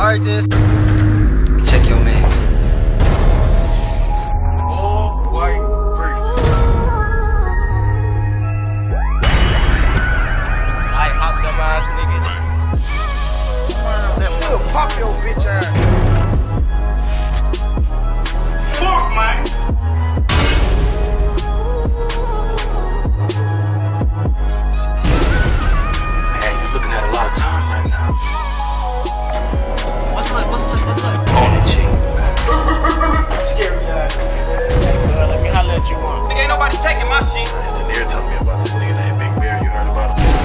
start this. Check your mix. All white bricks. I hot dumb ass nigga. She'll pop your bitch ass. Fuck, man. Man, you're looking at a lot of time right now. What's up? On it, G. Scary ass. Let me holler at you one. Nigga, ain't nobody taking my shit. My engineer told me about this nigga named BigBear. You heard about him?